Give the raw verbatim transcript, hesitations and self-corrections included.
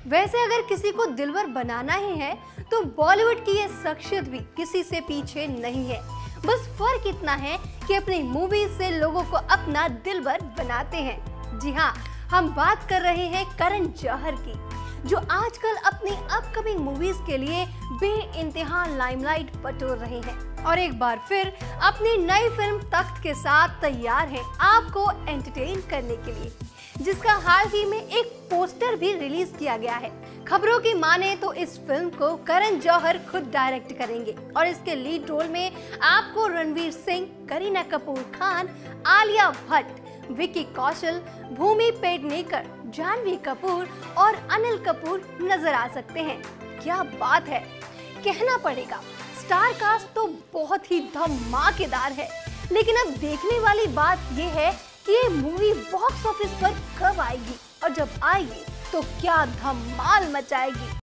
वैसे अगर किसी को दिलबर बनाना ही है तो बॉलीवुड की ये शख्सियत भी किसी से पीछे नहीं है। बस फर्क इतना है कि अपनी मूवीज से लोगों को अपना दिलबर बनाते हैं। जी हाँ, हम बात कर रहे हैं करण जौहर की, जो आजकल अपनी अपकमिंग मूवीज के लिए बेइंतहा लाइमलाइट बटोर रहे हैं और एक बार फिर अपनी नई फिल्म तख्त के साथ तैयार हैं आपको एंटरटेन करने के लिए, जिसका हाल ही में एक पोस्टर भी रिलीज किया गया है। खबरों की माने तो इस फिल्म को करण जौहर खुद डायरेक्ट करेंगे और इसके लीड रोल में आपको रणवीर सिंह, करीना कपूर खान, आलिया भट्ट, विकी कौशल, भूमि पेडनेकर, जानवी कपूर और अनिल कपूर नजर आ सकते हैं। क्या बात है, कहना पड़ेगा स्टार कास्ट तो बहुत ही धमाकेदार है। लेकिन अब देखने वाली बात ये है कि ये मूवी बॉक्स ऑफिस पर कब आएगी और जब आएगी तो क्या धमाल मचाएगी।